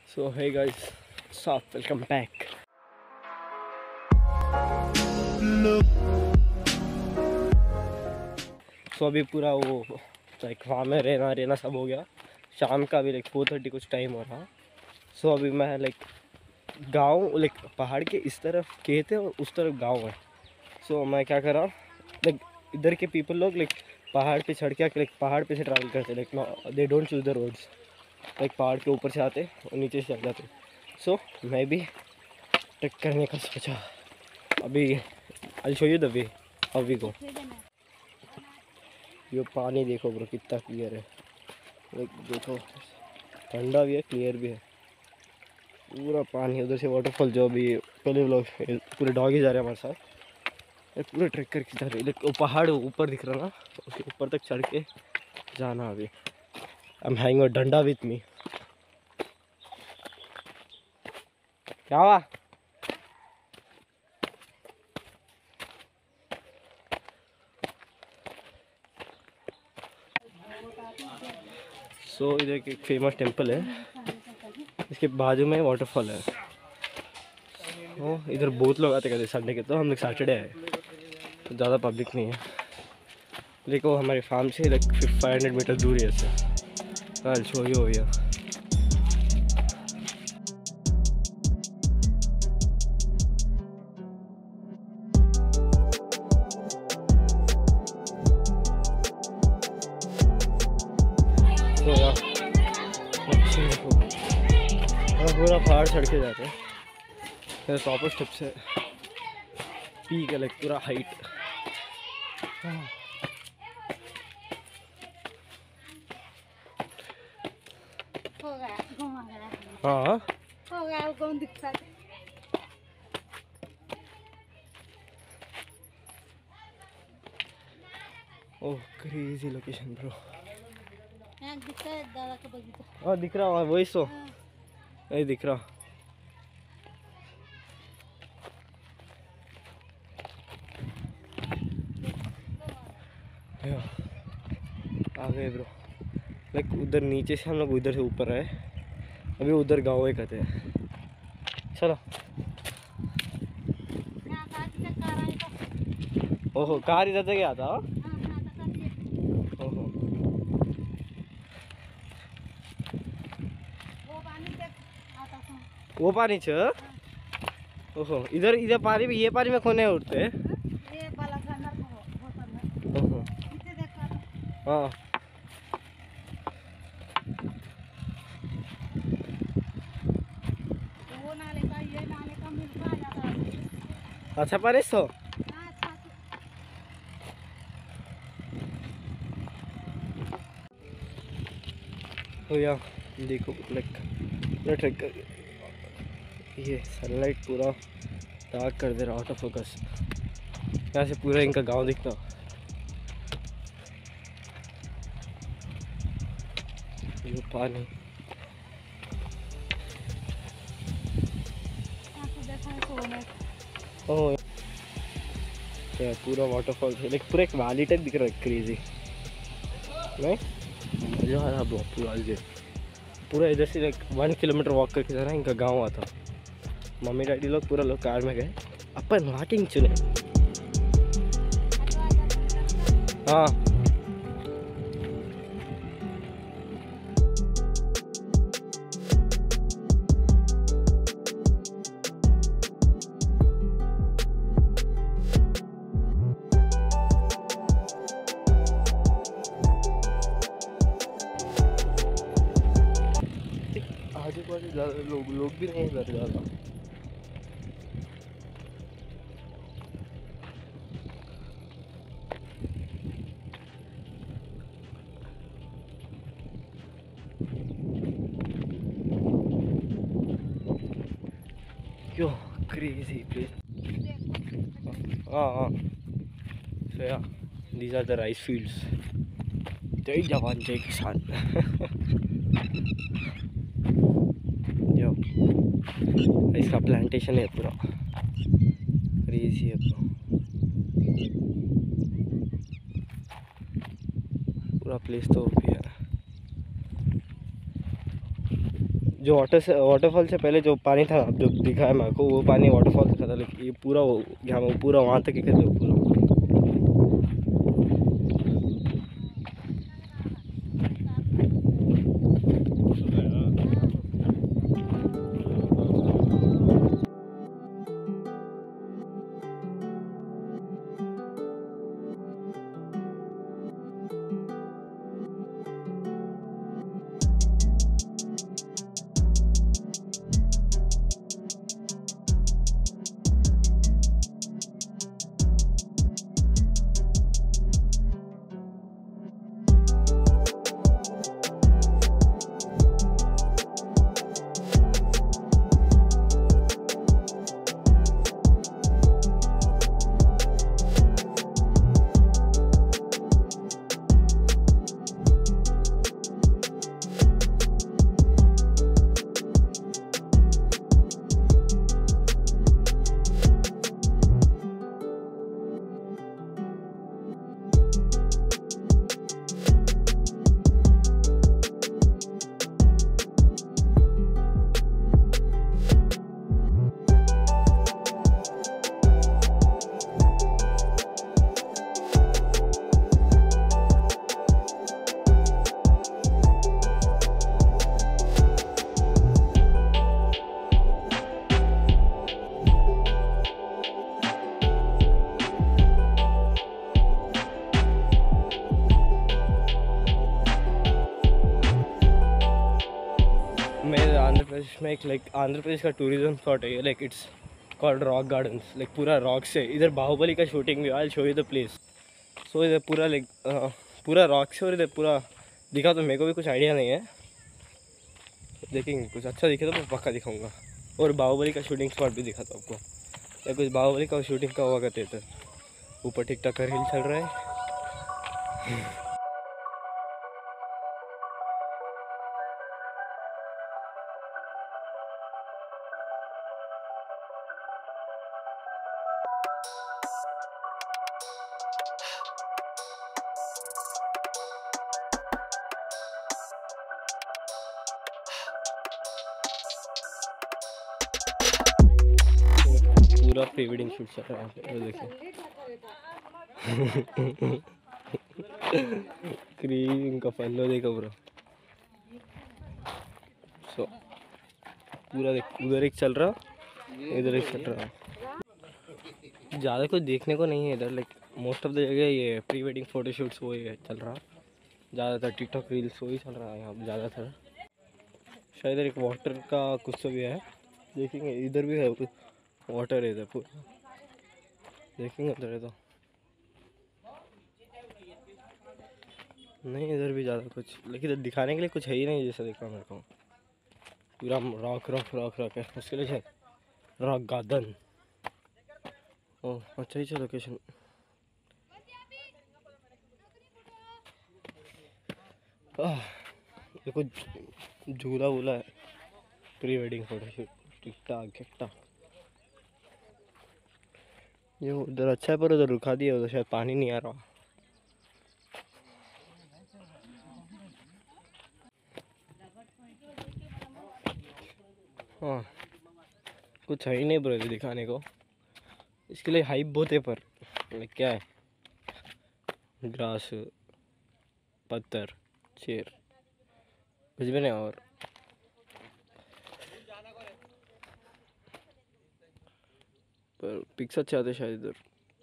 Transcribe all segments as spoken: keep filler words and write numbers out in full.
So hey guys, what's up? Welcome back. So अभी पूरा वो लाइक वहाँ में रहना रहना सब हो गया। शाम का भी लाइक फोर थर्टी कुछ टाइम हो रहा। सो so, अभी मैं लाइक गांव लाइक पहाड़ के इस तरफ खेत है और उस तरफ गांव है। सो so, मैं क्या कर रहा हूँ लाइक इधर के पीपल लोग लाइक पहाड़ पे चढ़ के लाइक पहाड़ पे से ट्रैवल करते like they don't choose the roads. Like पहाड़ के ऊपर से आते और नीचे से चल जाते। सो so, मैं भी ट्रैक करने का सोचा। अभी I show you the way how we go. ये पानी देखो ब्रो कितना क्लियर है। लाइक देखो ठंडा भी है क्लियर भी है पूरा पानी। उधर से वाटरफॉल जो अभी पहले लोग पूरे डॉग ही जा रहे हैं हमारे साथ। पूरे ट्रैक करके जा रहे हैं। पहाड़ ऊपर दिख रहा ना उसके ऊपर तक चढ़ के जाना। अभी आई एम हैविंग अ डंडा विथ मी। क्या हुआ? सो so, इधर एक फेमस टेंपल है, इसके बाजू में वाटरफॉल है। ओ इधर बहुत लोग आते कहते संडे के, तो हम लोग सैटरडे आए तो ज़्यादा पब्लिक नहीं है। देखो हमारे फार्म से लाइक फाइव हंड्रेड मीटर दूर है इससे। कल शो ही हो गया। तो यार पूरा पहाड़ चढ़ के जाते हैं। टॉपर स्टेप से पीक है लाइक पूरा हाइट। हो गया घुमा गया। हाँ हो गया वो कौन दिखता है? Oh crazy location bro. यहाँ दिखता है दादा का बगीचा। हाँ दिख रहा है वही सो नहीं दिख रहा। आ गए ब्रो। लाइक उधर नीचे से हम लोग उधर से ऊपर आए। अभी उधर गाँव है कहते हैं। चलो यहाँ का चक्कर आ रहा है तो। ओहो कार इधर से गया था। हाँ हाँ तो कर दिए। ओहो वो पानी पे आता था। वो पानी छ। ओहो इधर इधर पानी में ये पानी में खोने उठते। ये बाला खंडर को वो करना। ओहो इसे देखा। हाँ वो नाले का ये नाले का मिलता जाता है। अच्छा पानी सो। हाँ अच्छा। हो या देखो लाइक पूरा ट्रैक कर ये सनलाइट पूरा डार्क कर दे रहा आउट ऑफ फोकस। यहाँ से पूरा इनका गांव दिखता। ये पानी यहाँ से देखा है सोने। ओह यार पूरा वाटरफॉल है लाइक पूरा एक वैली टाइप दिख रहा है क्रेजी नहीं मजा आ रहा ब्रो। पूरा ये पूरा इधर से लाइक वन किलोमीटर वॉक करके जा रहा है इनका गाँव आता। मम्मी डैडी लोग पूरा लोग कार में गए अपन वॉकिंग चुने। हाँ आजू बाजू ज़्यादा लोग लोग भी नहीं इधर ज़्यादा। क्यों क्रेजी प्लेस। हाँ हाँ so yeah these are the rice fields. जय जवान जय किसान। यो इसका प्लांटेशन है पूरा क्रेजी है ब्रो। पूरा प्लेस तो भी है। जो वाटर से वाटरफॉल से पहले जो पानी था जो दिखा है मेरे को, वो पानी वाटरफॉल से था, लेकिन ये पूरा वो यहाँ वो पूरा वहाँ तक ही कर दो पूरा। मेरे आंध्र प्रदेश में एक लाइक आंध्र प्रदेश का टूरिज्म स्पॉट है, like it's called rock gardens. Like पूरा रॉक से, इधर बाहुबली का शूटिंग भी, I show you the place. So इधर पूरा लाइक पूरा रॉक से, और इधर पूरा दिखा तो मेरे को भी कुछ आइडिया नहीं है, देखेंगे कुछ अच्छा दिखे तो मैं पक्का दिखाऊंगा। और बाहुबली का शूटिंग स्पॉट भी दिखाता हूँ आपको, या कुछ बाहुबली का शूटिंग का हुआ करते थे। ऊपर ठीक ठाक हिल चल रहा है। पूरा प्री वेडिंग शूट चल रहा है, वो देखिए। क्रीम का फलो देखो ब्रो। सो पूरा देख, उधर एक चल रहा, इधर एक चल रहा। ज़्यादा कुछ देखने को नहीं है इधर, लाइक मोस्ट ऑफ द जगह ये प्री वेडिंग फोटो शूट्स वो ही चल रहा। ज़्यादातर टिकटॉक रील्स वही चल रहा है यहाँ ज़्यादातर। शायद एक वाटर का कुछ तो भी है, देखेंगे। इधर भी है वाटर, है इधर पूरा, देखेंगे उधर है तो नहीं। इधर भी ज़्यादा कुछ, लेकिन इधर दिखाने के लिए कुछ है ही नहीं जैसा दिख रहा मेरे को। पूरा रॉक रॉक रॉक रॉक है, उसके लिए है रॉक गार्डन। ओह अच्छा ही है लोकेशन। देखो झूला वूला है, प्री वेडिंग फोटोशूट ठीक ठाक ठीक ठाक। ये उधर अच्छा है, पर उधर रुका दिया, उधर शायद पानी नहीं आ रहा। हाँ कुछ है ही नहीं ब्रो दिखाने को, इसके लिए हाइप बहुत है, पर क्या है, ग्रास, पत्थर, चेयर, कुछ भी नहीं। और पर पिक्स अच्छे आते शायद इधर।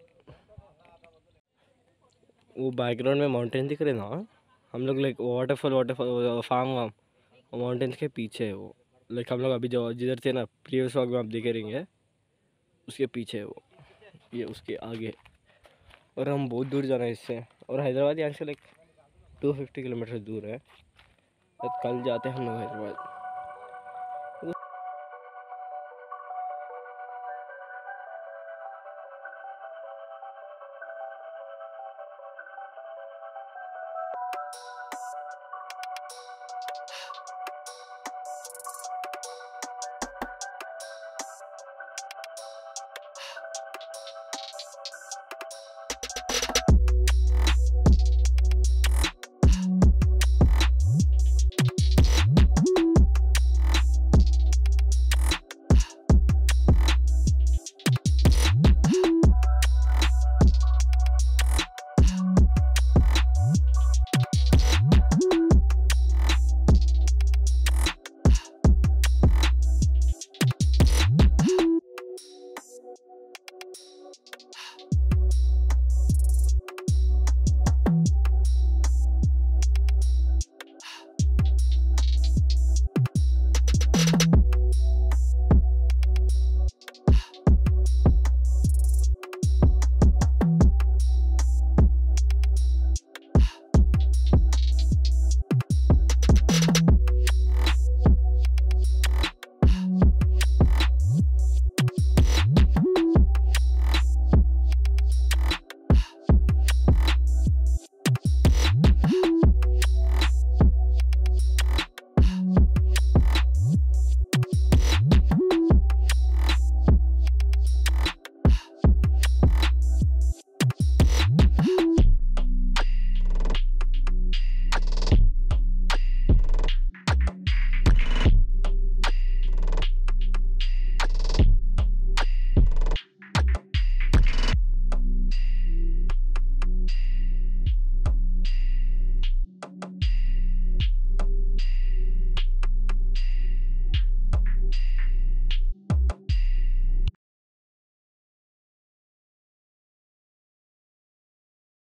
वो बैकग्राउंड में माउंटेन दिख रहे ना, हम लोग लाइक वाटरफॉल वाटरफॉल फार्म वाम माउंटेन्स के पीछे है वो। लाइक हम लोग अभी जो जिधर थे ना प्रीवियस व्लॉग में आप देखे रहेंगे, उसके पीछे है वो, ये उसके आगे। और हम बहुत दूर जाना है इससे, और हैदराबाद यहाँ से लाइक टू फिफ्टी किलोमीटर दूर है। कल जाते हैं हम लोग हैदराबाद।